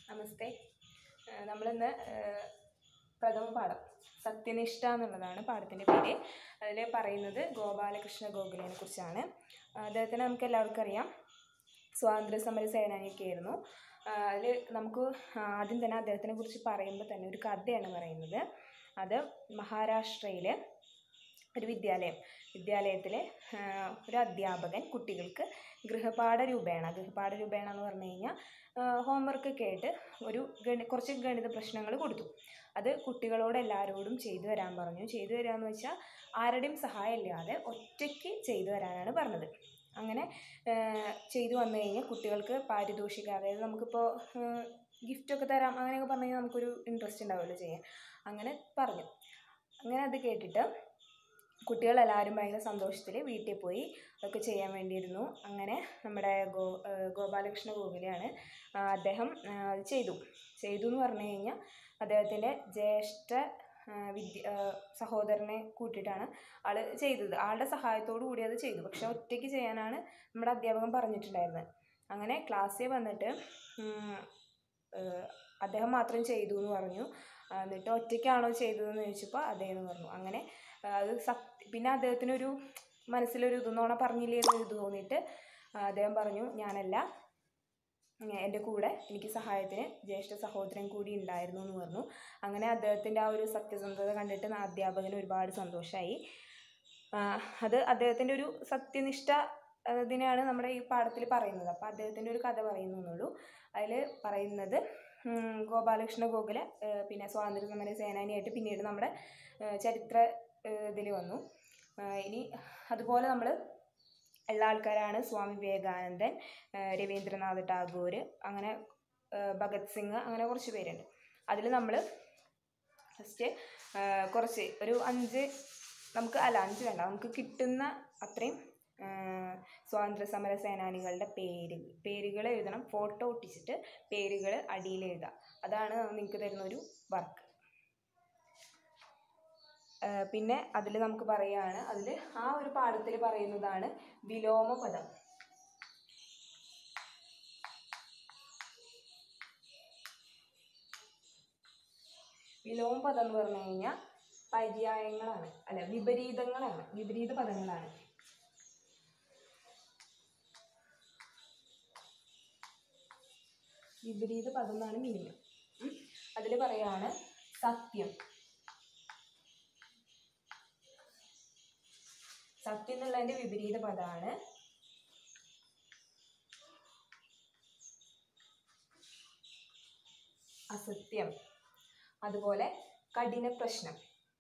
നമസ്തേ. നമ്മളിന്ന് പ്രഥമ പാഠം സത്യനിഷ്ഠ എന്നുള്ളതാണ് പാഠത്തിൻ്റെ പേര്. അതിൽ പറയുന്നത് ഗോപാലകൃഷ്ണ ഗോഖലെയെ കുറിച്ചാണ്. അദ്ദേഹത്തിന് നമുക്ക് എല്ലാവർക്കും അറിയാം, സ്വാതന്ത്ര്യ സമര സേനാനിയൊക്കെ ആയിരുന്നു. അതിൽ നമുക്ക് ആദ്യം തന്നെ അദ്ദേഹത്തിനെ കുറിച്ച് പറയുമ്പോൾ തന്നെ ഒരു കഥയാണ് പറയുന്നത്. അത് മഹാരാഷ്ട്രയിലെ ഒരു വിദ്യാലയത്തിലെ ഒരു അധ്യാപകൻ കുട്ടികൾക്ക് ഗൃഹപാഠ രൂപേണ എന്ന് പറഞ്ഞു കഴിഞ്ഞാൽ ഹോംവർക്കൊക്കെ ആയിട്ട് കുറച്ച് ഗണിത പ്രശ്നങ്ങൾ കൊടുത്തു. അത് കുട്ടികളോട് എല്ലാവരോടും ചെയ്തു വരാൻ പറഞ്ഞു. ചെയ്തു വരാമെന്ന് വെച്ചാൽ ആരുടെയും സഹായം ഇല്ലാതെ ഒറ്റയ്ക്ക് ചെയ്തു വരാനാണ് പറഞ്ഞത്. അങ്ങനെ ചെയ്തു വന്നു കഴിഞ്ഞാൽ കുട്ടികൾക്ക് പാരിതോഷികം, അതായത് നമുക്കിപ്പോൾ ഗിഫ്റ്റൊക്കെ തരാം അങ്ങനെയൊക്കെ പറഞ്ഞു കഴിഞ്ഞാൽ നമുക്കൊരു ഇൻട്രസ്റ്റ് ഉണ്ടാവുമല്ലോ ചെയ്യാൻ. അങ്ങനെ പറഞ്ഞു. അങ്ങനെ അത് കേട്ടിട്ട് കുട്ടികളെല്ലാവരും ഭയങ്കര സന്തോഷത്തിൽ വീട്ടിൽ പോയി അതൊക്കെ ചെയ്യാൻ വേണ്ടിയിരുന്നു. അങ്ങനെ നമ്മുടെ ഗോപാലകൃഷ്ണ ഗോഖലെയാണ് അദ്ദേഹം അത് ചെയ്തു എന്ന് പറഞ്ഞു കഴിഞ്ഞാൽ അദ്ദേഹത്തിൻ്റെ ജ്യേഷ്ഠ സഹോദരനെ കൂട്ടിയിട്ടാണ് ആൾ ചെയ്തത്. ആളുടെ സഹായത്തോടു കൂടി അത് ചെയ്തു. പക്ഷെ ഒറ്റയ്ക്ക് ചെയ്യാനാണ് നമ്മുടെ അധ്യാപകൻ പറഞ്ഞിട്ടുണ്ടായിരുന്നത്. അങ്ങനെ ക്ലാസ്സിൽ വന്നിട്ട് അദ്ദേഹം മാത്രം ചെയ്തു എന്ന് പറഞ്ഞു. എന്നിട്ട് ഒറ്റയ്ക്കാണോ ചെയ്തതെന്ന് ചോദിച്ചപ്പോൾ അതേന്ന് പറഞ്ഞു. അങ്ങനെ അത് പിന്നെ അദ്ദേഹത്തിനൊരു മനസ്സിലൊരു നുണ പറഞ്ഞില്ലേ എന്നൊരു ഇത് തോന്നിയിട്ട് അദ്ദേഹം പറഞ്ഞു, ഞാനല്ല, എൻ്റെ കൂടെ എനിക്ക് സഹായത്തിന് ജ്യേഷ്ഠ സഹോദരൻ കൂടി ഉണ്ടായിരുന്നു എന്ന് പറഞ്ഞു. അങ്ങനെ അദ്ദേഹത്തിൻ്റെ ആ ഒരു സത്യസന്ധത കണ്ടിട്ട് അധ്യാപകന് ഒരുപാട് സന്തോഷമായി. അത് അദ്ദേഹത്തിൻ്റെ ഒരു സത്യനിഷ്ഠ ഇതിനെയാണ് നമ്മുടെ ഈ പാഠത്തിൽ പറയുന്നത്. അപ്പോൾ അദ്ദേഹത്തിൻ്റെ ഒരു കഥ പറയുന്നുള്ളൂ. അതിൽ പറയുന്നത് ഗോപാലകൃഷ്ണ ഗോഖലെ പിന്നെ സ്വാതന്ത്ര്യ സമര സേനാനിയായിട്ട് പിന്നീട് നമ്മുടെ ചരിത്ര ഇതിൽ വന്നു. ഇനി അതുപോലെ നമ്മൾ ഉള്ള ആൾക്കാരാണ് സ്വാമി വിവേകാനന്ദൻ, രവീന്ദ്രനാഥ് ടാഗോർ, അങ്ങനെ ഭഗത് സിംഗ്, അങ്ങനെ കുറച്ച് പേരുണ്ട്. അതിൽ നമ്മൾ ഫസ്റ്റ് കുറച്ച് ഒരു 5 വേണ്ട, നമുക്ക് കിട്ടുന്ന അത്രയും സ്വാതന്ത്ര്യ സമര സേനാനികളുടെ പേരുകൾ എഴുതണം. ഫോട്ടോ ഒട്ടിച്ചിട്ട് പേരുകൾ അടിയിൽ എഴുതാം. അതാണ് നിങ്ങൾക്ക് തരുന്ന ഒരു വർക്ക്. പിന്നെ അതിൽ നമുക്ക് പറയുകയാണ്, അതിൽ ആ ഒരു പാഠത്തിൽ പറയുന്നതാണ് വിലോമപദം. വിലോമപദം എന്ന് പറഞ്ഞു കഴിഞ്ഞാൽ പര്യായങ്ങളാണ്, വിപരീത പദങ്ങളാണ്. വിപരീത പദം എന്നാണ് മീനിങ്. അതിൽ പറയാണ് സത്യം എന്നുള്ളതിൻ്റെ വിപരീത പദമാണ് അസത്യം. അതുപോലെ കഠിന പ്രശ്നം,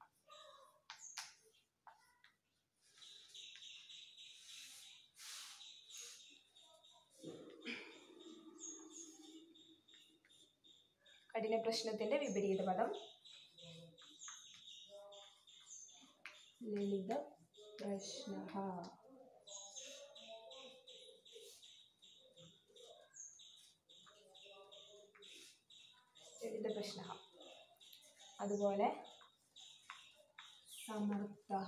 കഠിന പ്രശ്നത്തിന്റെ വിപരീത പദം ലളിത പ്രശ്നഃ. അതുപോലെ സമർത്ഥഃ,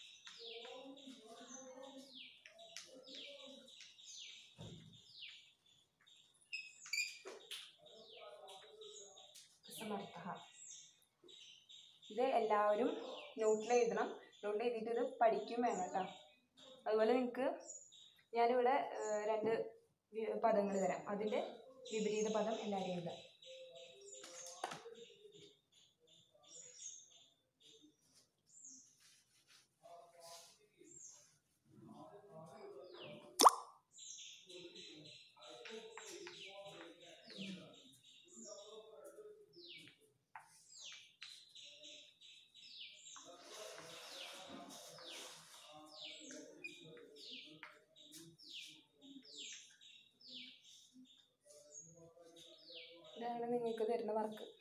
ഇത് എല്ലാവരും നോട്ടിൽ എഴുതണം. നോട്ടിൽ എഴുതിയിട്ട് ഇത് പഠിക്കും വേണം കേട്ടോ. അതുപോലെ നിങ്ങൾക്ക് ഞാനിവിടെ 2 പദങ്ങൾ തരാം. അതിൻ്റെ വിപരീത പദം എല്ലാവരും എഴുതാം. ഇതാണ് നിങ്ങൾക്ക് തരുന്ന വർക്ക്.